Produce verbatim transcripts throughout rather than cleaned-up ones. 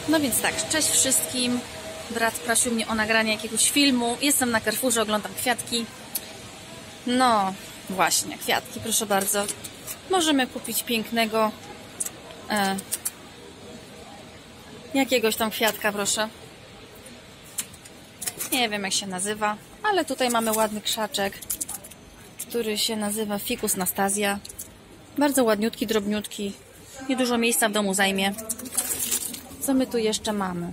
No więc tak, cześć wszystkim. Brat prosił mnie o nagranie jakiegoś filmu. Jestem na Carrefourze, oglądam kwiatki. No, właśnie, kwiatki, proszę bardzo. Możemy kupić pięknego e, jakiegoś tam kwiatka, proszę. Nie wiem, jak się nazywa, ale tutaj mamy ładny krzaczek, który się nazywa Ficus Nastasia. Bardzo ładniutki, drobniutki. Niedużo miejsca w domu zajmie. Co my tu jeszcze mamy?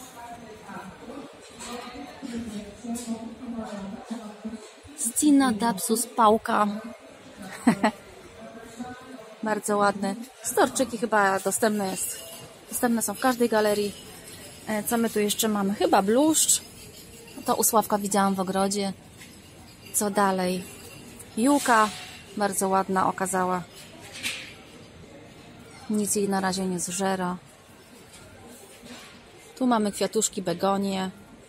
Scinadapsus pauka. Bardzo ładny. Storczyki chyba dostępne jest. Dostępne są w każdej galerii. Co my tu jeszcze mamy? Chyba bluszcz. To u Sławka widziałam w ogrodzie. Co dalej? Juka. Bardzo ładna okazała. Nic jej na razie nie zżera. Tu mamy kwiatuszki, begonie.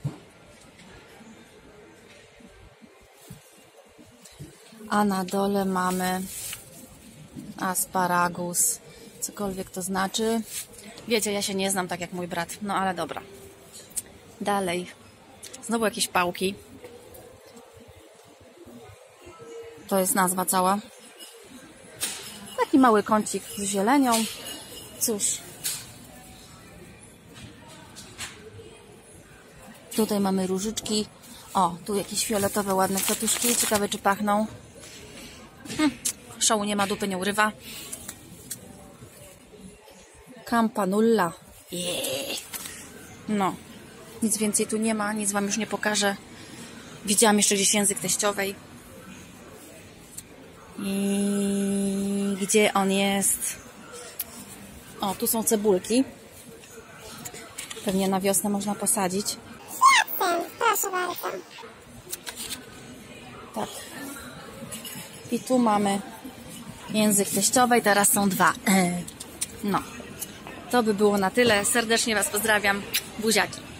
A na dole mamy asparagus. Cokolwiek to znaczy. Wiecie, ja się nie znam tak jak mój brat. No ale dobra. Dalej. Znowu jakieś pałki. To jest nazwa cała. Taki mały kącik z zielenią. Cóż. Tutaj mamy różyczki. O, tu jakieś fioletowe, ładne kwiatuszki. Ciekawe, czy pachną. Hm, szału nie ma, dupy nie urywa. Campanulla. Yeah. No. Nic więcej tu nie ma. Nic wam już nie pokażę. Widziałam jeszcze gdzieś język teściowej. I gdzie on jest? O, tu są cebulki. Pewnie na wiosnę można posadzić. Proszę bardzo. Tak. I tu mamy język teściowej. Teraz są dwa. No. To by było na tyle. Serdecznie was pozdrawiam. Buziaki.